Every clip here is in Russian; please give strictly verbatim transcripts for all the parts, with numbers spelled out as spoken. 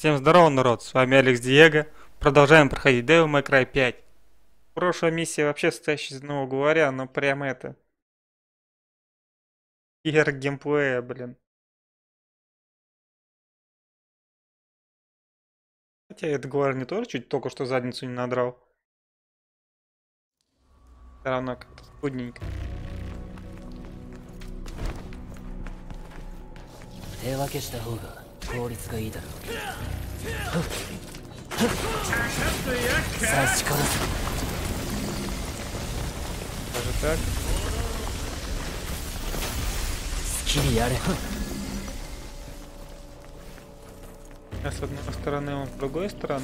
Всем здорово, народ, с вами Алекс Диего. Продолжаем проходить Devil May Cry пять. Прошлая миссия вообще состоящая из одного говоря, но прямо это... Игр геймплея, блин. Хотя этот говор не тоже чуть только что задницу не надрал. Все равно как-то скудненько. 手分けした方が効率がいいだろう。さあ力す。 Даже так. 好きにやれ。 Я с одной стороны, он с другой стороны.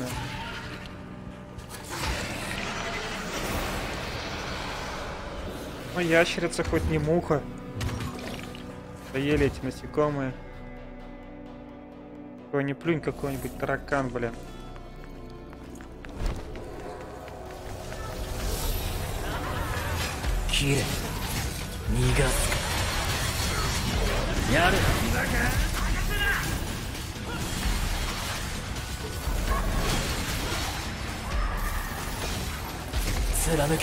Ну, ящерица хоть не муха. Доели эти насекомые. Какой не плюнь, какой-нибудь таракан, блин. Кире, нигас. Яры. Церануки.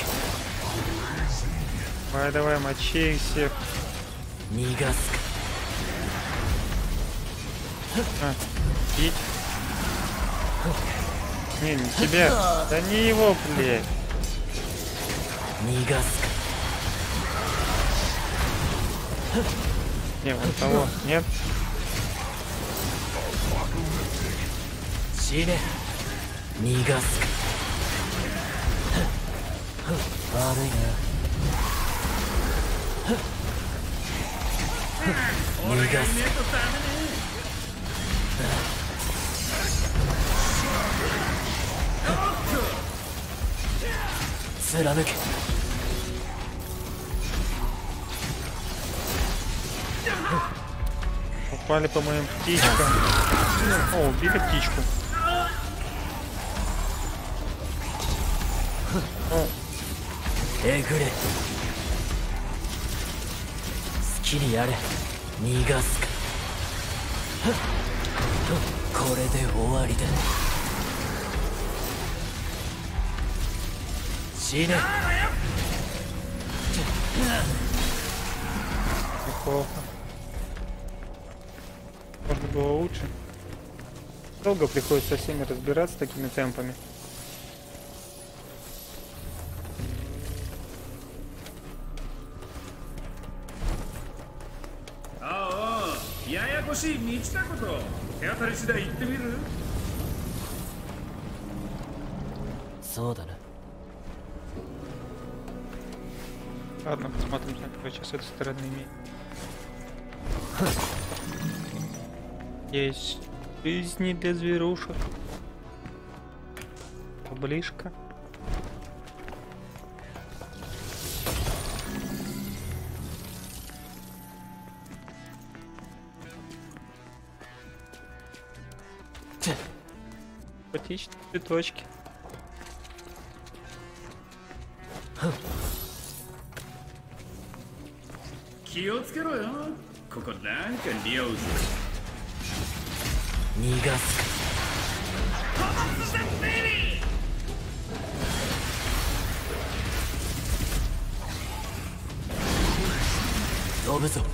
Давай, давай, мочи их всех. Нигас. А, пить. Не, не тебя. Да не его, блядь. Нигас. Не, вот того. Нет? Сине. Нигас.悪いな。Нигас. Церануки. Попали по моим птичкам. О, убили птичку. О, えぐれ。好きにやれ。逃がすか。これで終わりだ。死ね。 неплохо. Может было лучше. Долго приходится со всеми разбираться такими темпами. Ладно, посмотрим, короче, с этой стороны имеет. Есть жизни для зверушек. Поближка. Симпатичные цветочки. Нигас. Добзо.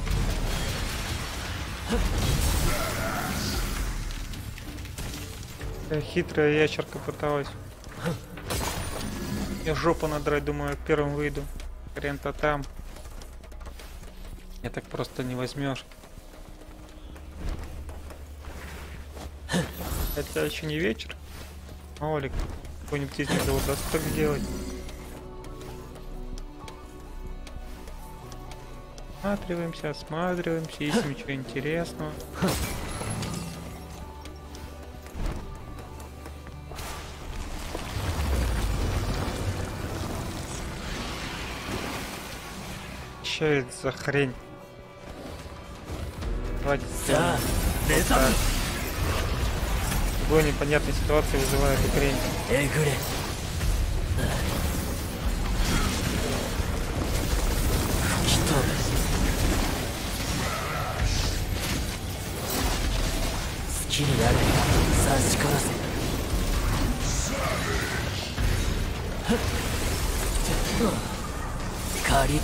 Хитрая ящерка пыталась. Я жопу надрать, думаю, первым выйду. Хрен-то там. Я так просто не возьмешь. Хотя еще не вечер. Мало ли, какой-нибудь из них удастся так сделать. Осматриваемся, осматриваемся, ищем ничего интересного. Что это за хрень? Давайте сделаем. Вот так. Любой непонятной ситуации вызывает эту хрень. Эгуре. Что? Скилл. 差し殺せ刈り取れ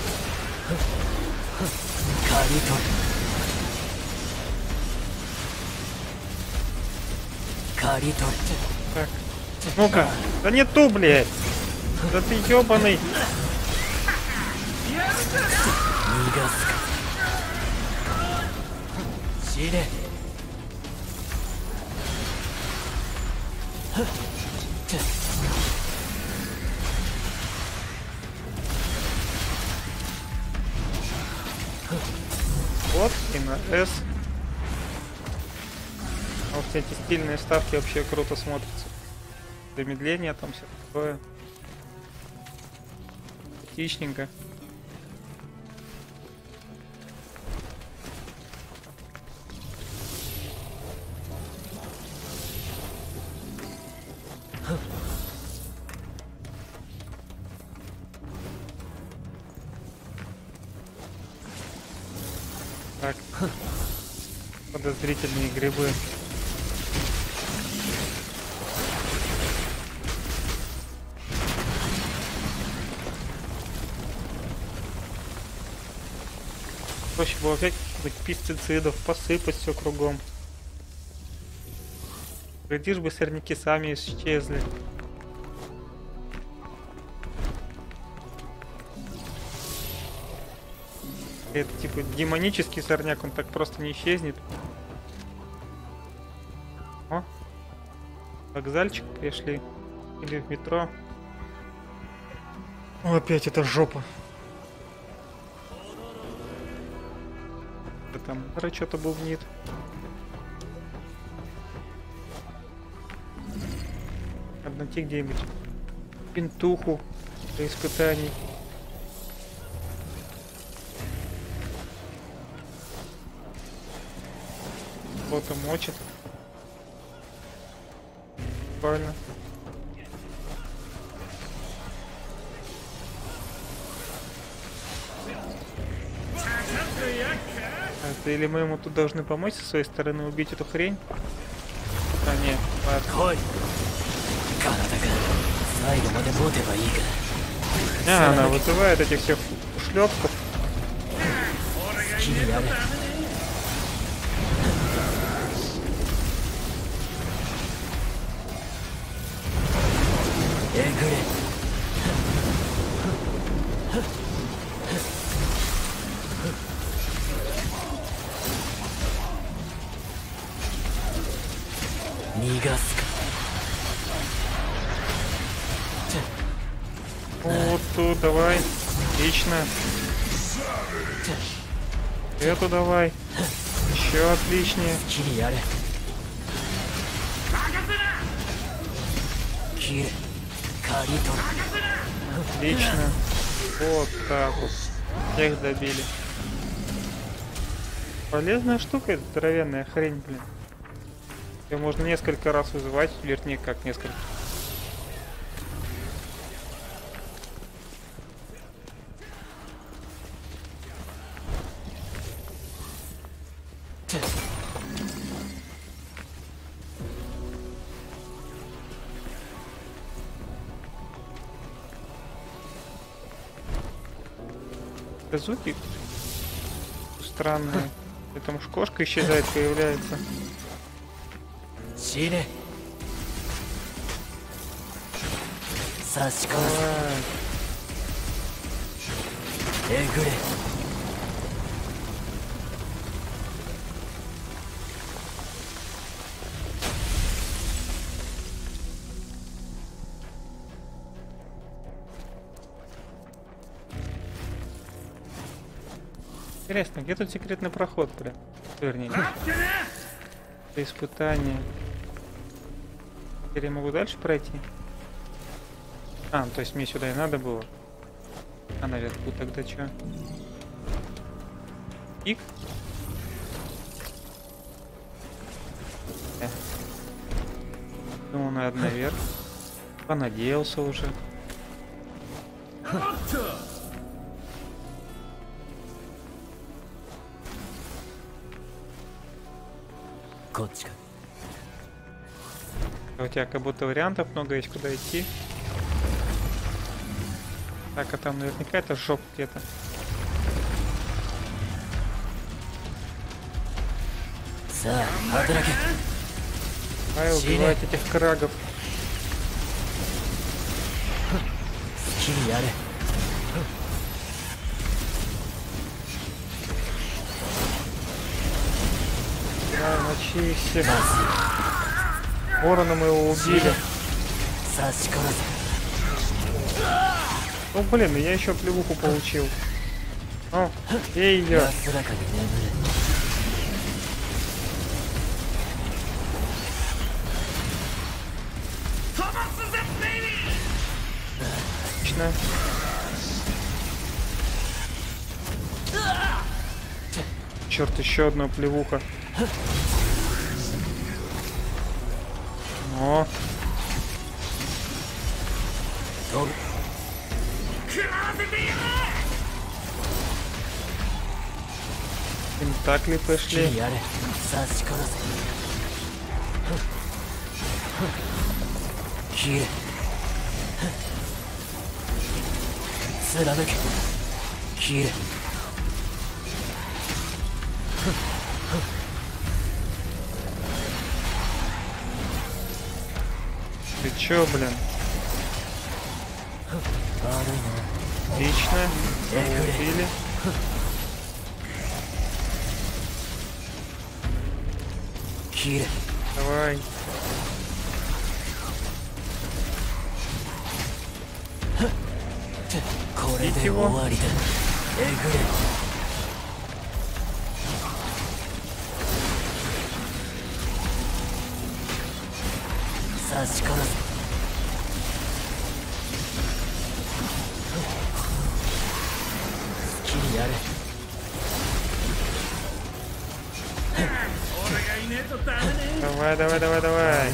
刈り取れ刈り取れ Так. Ну-ка. Да не ту, блядь. Да ты ёбаный. 逃がすか死ね Вот и на S. А вот эти стильные ставки вообще круто смотрятся. Замедление там все такое. Отличненько. Так. Подозрительные грибы. Проще было взять каких-нибудь пестицидов, посыпать все кругом. Глядишь бы, сорняки сами исчезли. Это типа демонический сорняк, он так просто не исчезнет. О, вокзальчик пришли. Или в метро. О, опять это жопа. Да там что-то бубнит. Надо найти где-нибудь пентуху для испытаний. Кто-то мочит. Правильно. Это или мы ему тут должны помочь со своей стороны убить эту хрень? А, нет, ладно. А, она вызывает этих всех шлепков. Вот тут давай. Отлично. Эту давай. Еще отличнее. Отлично. Вот так вот. Всех добили. Полезная штука, эта здоровенная хрень, блин. Ее можно несколько раз вызывать, вернее, как несколько. Звуки странные. Там уж кошка исчезает, появляется. Давай. Интересно, где тут секретный проход, прям? Вернее. Это испытание. Теперь я могу дальше пройти? А, ну, то есть мне сюда и надо было. А наверху тогда что? Пик? Э. Думал, надо наверх. Понадеялся уже. У тебя как будто вариантов много есть, куда идти. Так, а там наверняка это жоп где-то. Давай убивать этих крагов. Да, мочи всех. Ворона мы его убили. Ну блин, я еще плевуху получил. О, ей ее. Отлично. Черт, еще одна плевуха. О. Тентакли пошли. Ты чё, блин? Отлично. Убили. Давай. Бить его. Давай, давай, давай, давай.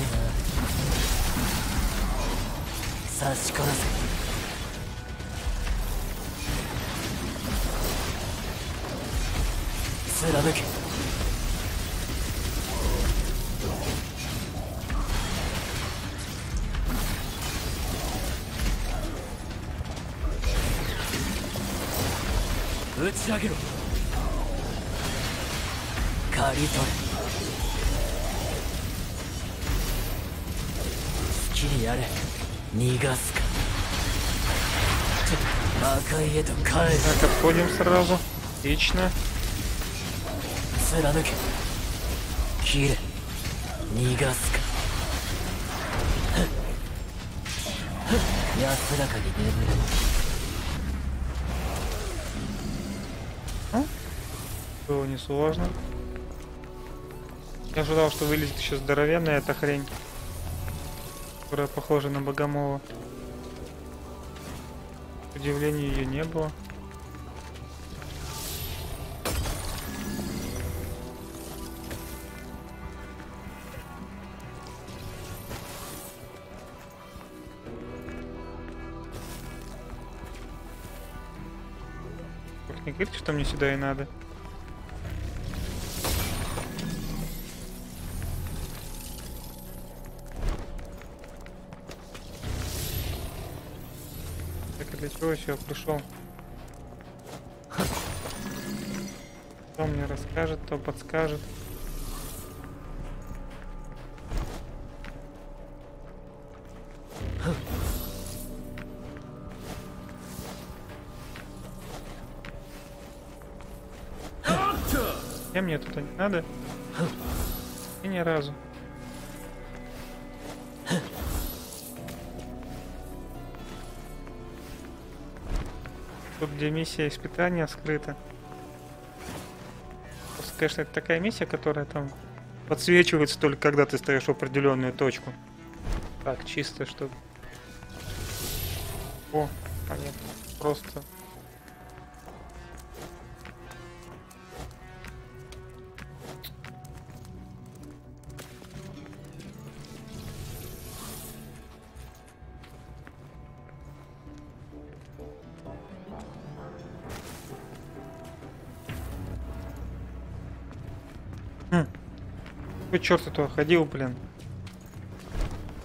Так, отходим сразу. Отлично. Было несложно. Я ожидал, что вылезет еще здоровенная эта хрень, которая похожа на Богомола. К удивлению, ее не было. Не говорите, что мне сюда и надо. Так, а для чего я сюда пришел? Кто мне расскажет, кто подскажет. Я мне тут не надо. И ни разу. Тут, где миссия испытания скрыта. Просто, конечно, это такая миссия, которая там подсвечивается только когда ты стоишь в определенную точку. Так, чисто, чтобы... О, понятно. Просто... Хм. Какой черт этого ходил, блин?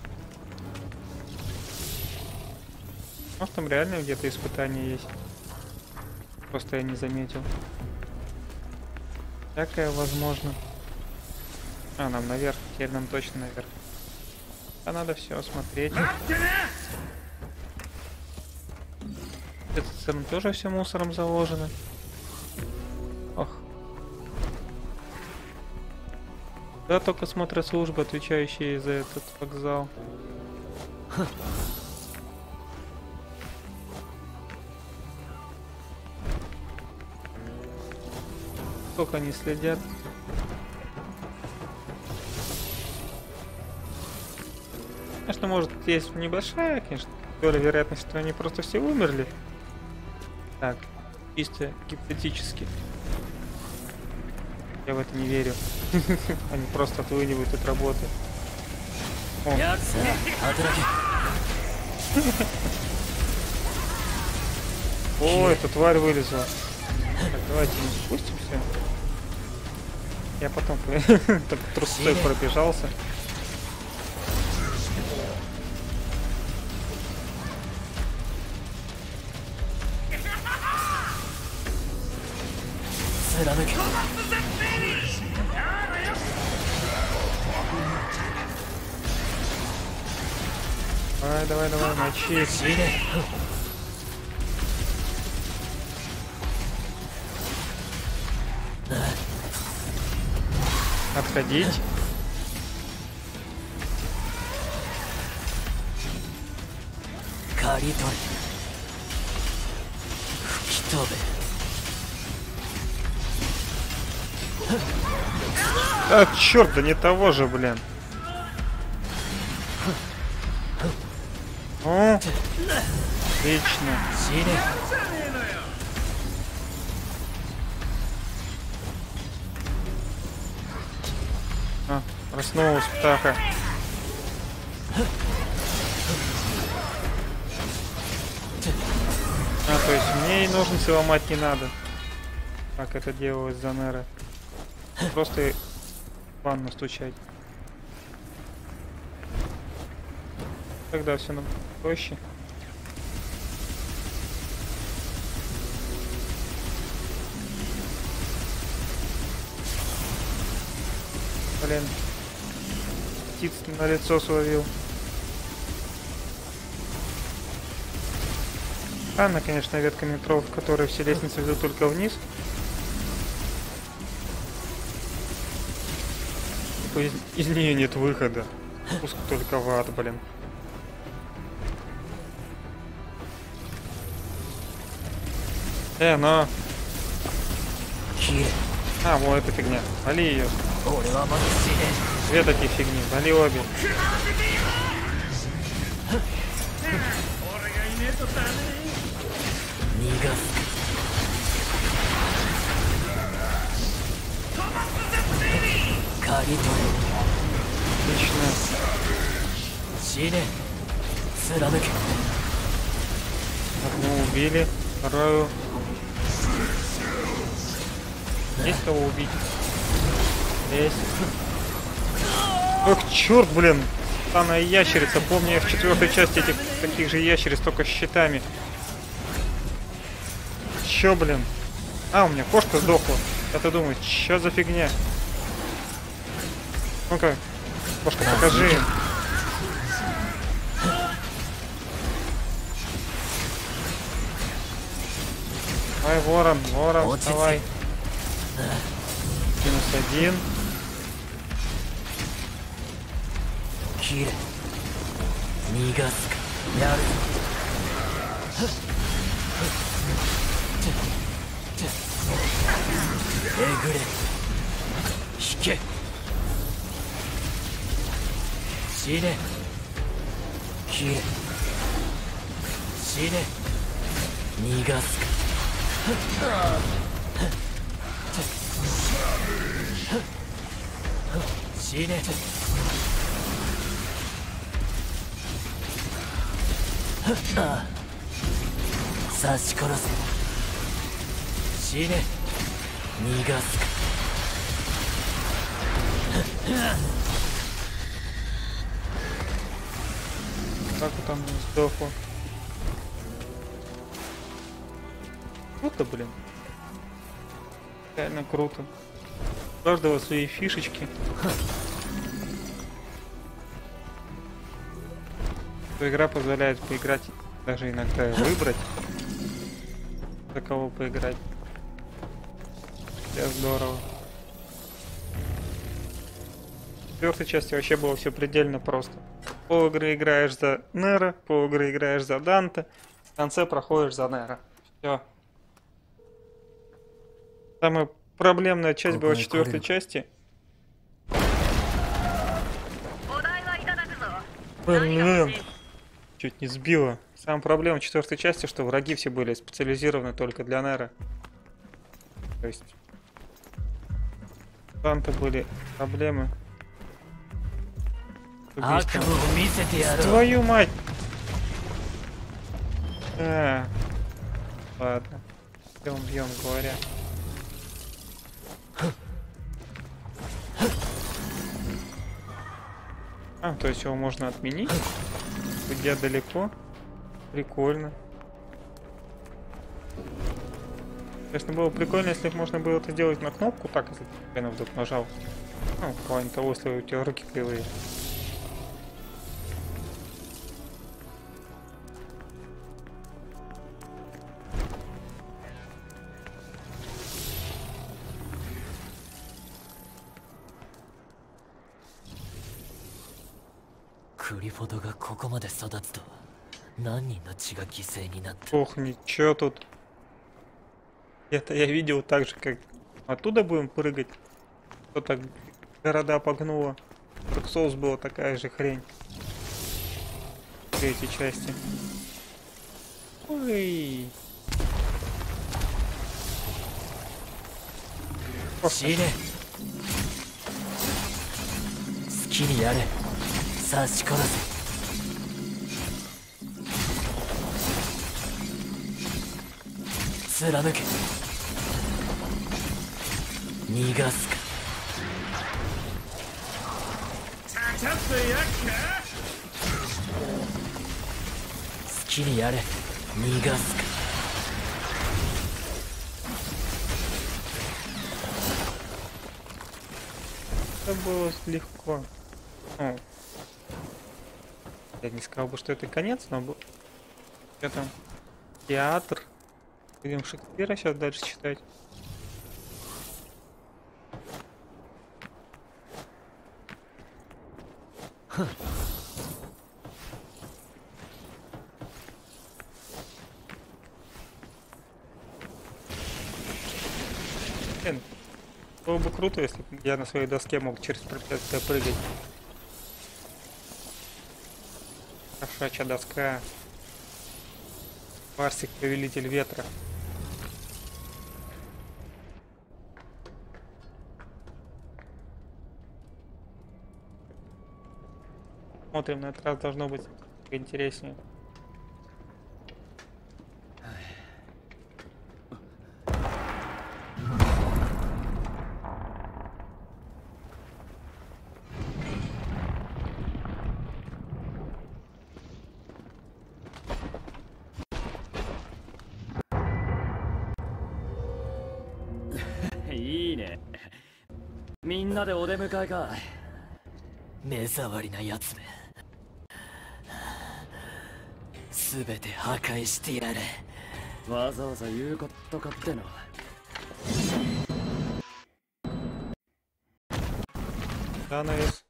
Может, там реально где-то испытание есть. Просто я не заметил. Всякое возможно. А, нам наверх. Теперь нам точно наверх. А надо все осмотреть. Это там тоже все мусором заложено. Ох. Да, только смотрят службы, отвечающие за этот вокзал. Сколько они следят? Конечно, может, есть небольшая, конечно, доля вероятности, что они просто все умерли. Так, чисто гипотетически. Я в это не верю. Они просто отлынивают от работы. О. О, эта тварь вылезла. Так, давайте не спустимся. Я потом так трусцой пробежался. Давай, давай, давай, мочи. Отходить. Каритор. А, черт, да не того же, блин. О, отлично. А, проснулась птаха. А, то есть мне и ножницы ломать не надо. Как это делалось за Нера. Просто в ванну стучать. Тогда все нам проще. Блин. Птиц на лицо словил. Странно, конечно, ветка метро, в которой все лестницы ведут только вниз. Из, из нее нет выхода. Пуск только в ад, блин. Э, но... А, вот эта фигня. Вали ее. Две такие фигни. Вали обе. Отлично. Одну убили, вторую. Есть кого убить? Есть. Ох, черт, блин. Странная ящерица. Помню, я в четвертой части этих таких же ящериц, только с щитами. Чё, блин? А, у меня кошка сдохла. Я ты думаешь, чё за фигня? Ну-ка, кошка, покажи им. Давай, ворон, ворон, вставай. Минус один. Как там сдохло? Круто, блин. Реально круто. У каждого свои фишечки. Игра позволяет поиграть, даже иногда выбрать, за кого поиграть. Это здорово. В четвертой части вообще было все предельно просто. Пол игры играешь за Нера, пол игры играешь за Данте, в конце проходишь за Нера. Все. Самая проблемная часть была в четвертой части. Блин. Чуть не сбило. Самая проблема в четвертой части, что враги все были специализированы только для Нера. То есть там то были проблемы. Твою мать! А, ладно. Бьем, бьем, говоря. А, то есть его можно отменить? Судья далеко. Прикольно. Конечно, было прикольно, если можно было это сделать на кнопку, так, если ты вдруг нажал. Ну, в плане того, если у тебя руки кривые. Ох, ничего тут. Это я видел так же, как оттуда будем прыгать. Кто так города погнуло. Dark Souls была такая же хрень. В третьей части. Ой. Силе. Скини яре. Сашикоразе. Tsiranуке. Нигасука. Скини яре. Нигасука. Это было легко. О. Я не сказал бы, что это конец, но был. Что там? Театр. Будем Шекспира сейчас дальше читать. Ха. Блин, было бы круто, если бы я на своей доске мог через препятствия прыгать. Кошачья доска. Барсик, повелитель ветра. Смотрим, на этот раз должно быть интереснее. いいね。みんなでお出迎えか。目障りなやつめ。すべて破壊してやれ。わざわざ言うことかっての。 Занавес.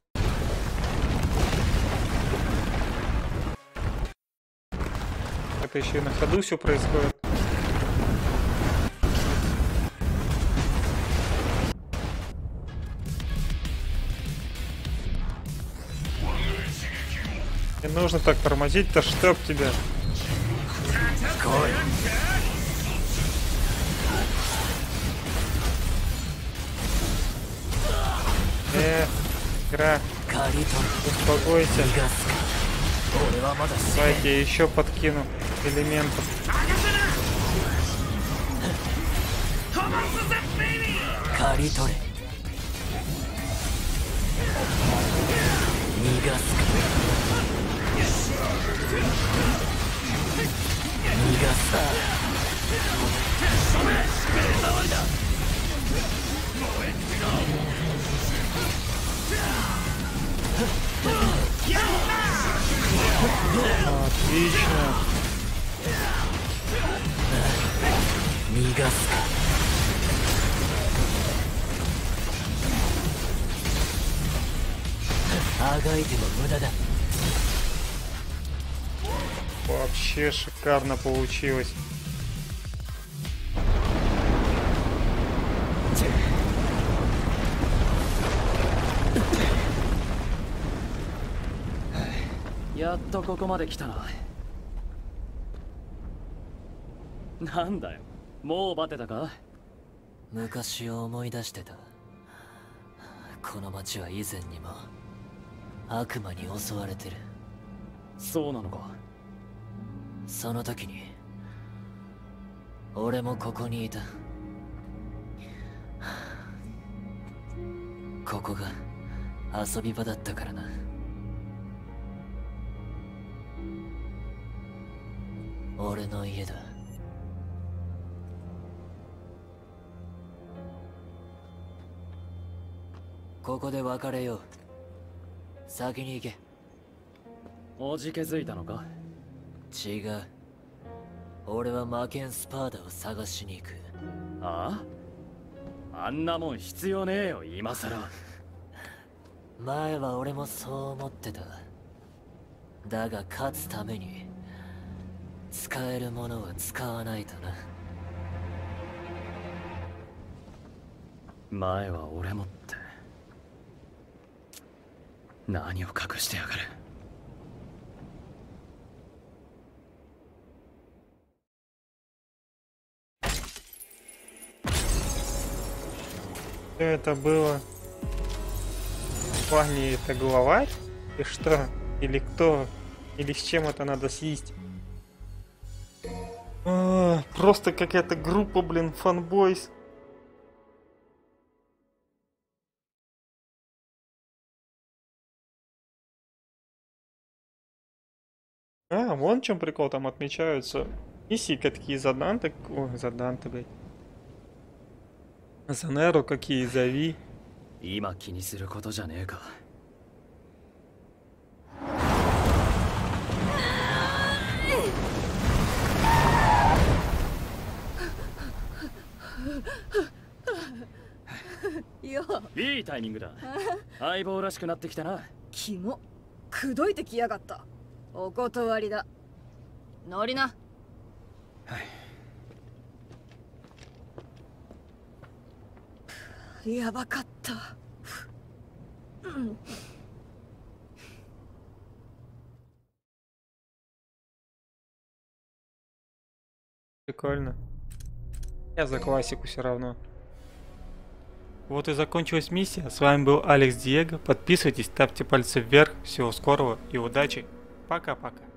Это еще и на ходу все происходит. Не нужно так тормозить-то, чтоб тебя. Э, игра. Успокойся. Давайте я еще подкину элементов. Отлично. Мигас. Вообще шикарно получилось. やっとここまで来たな。なんだよ、もうバテたか？昔を思い出してた。この町は以前にも悪魔に襲われてる。そうなのか。その時に俺もここにいた。ここが遊び場だったからな。俺の家だ。ここで別れよう。先に行け。おじけづいたのか？違う。俺は魔剣スパーダを探しに行く。ああ？あんなもん必要ねえよ、今さら。前は俺もそう思ってた。だが勝つために使えるものは使わないとな。前は俺もって何を隠してやがる。 Что это было? Парни, это главарь? И что? Или кто? Или с чем это надо съесть? А, просто какая-то группа, блин, фанбойс. А, вон в чем прикол, там отмечаются миссии какие за Данте. Ой, за Данте, блядь. За Неро какие, за Ви. 今気にすることじゃねえか。 よいいタイミングだ。相棒らしくなってきたな。 キモ口説いてきやがった。お断りだ。乗りな。 はい。 やばかった。うん。 Прикольно. Я за классику все равно. Вот и закончилась миссия. С вами был Алекс Диего. Подписывайтесь, ставьте пальцы вверх. Всего скорого и удачи. Пока-пока.